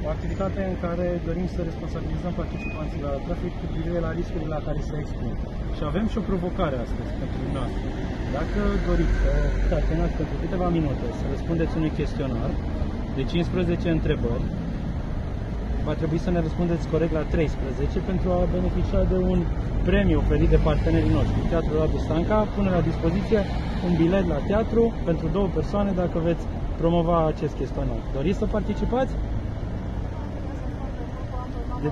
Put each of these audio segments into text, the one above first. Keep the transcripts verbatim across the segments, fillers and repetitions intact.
O activitate în care dorim să responsabilizăm participanții la trafic cu privire la riscurile la care se expun. Și avem și o provocare astăzi pentru dumneavoastră. Dacă doriți să staționați pentru câteva minute să răspundeți unui chestionar de cincisprezece întrebări, va trebui să ne răspundeți corect la treisprezece pentru a beneficia de un premiu oferit de partenerii noștri. Teatrul Radu Stanca pune la dispoziție un bilet la teatru pentru două persoane dacă veți promova acest chestionar. Doriți să participați? De...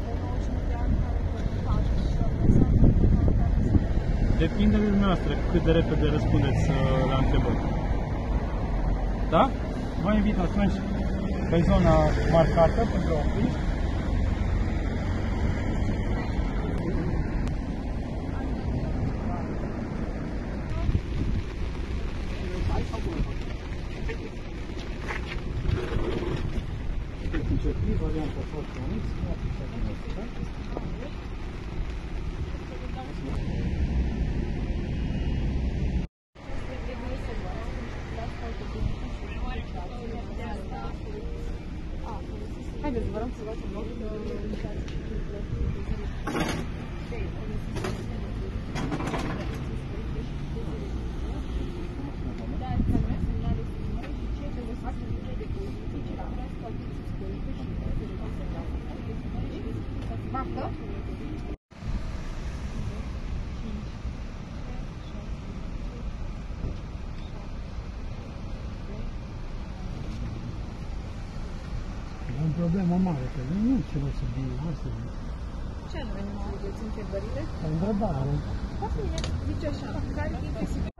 Depinde de dumneavoastră cât de repede răspundeți la întrebări. Da? Vă invit atunci pe zona marcată pentru a opri. Varianta foarte mic, nu aplicați în asta, haideți, vă rog să luați un loc. Marcă? E o problemă mare, că nu ce o să vin astăzi. Ce anume nu mai aveți întrebările? O întrebare. Poate bine, zice așa, care dintre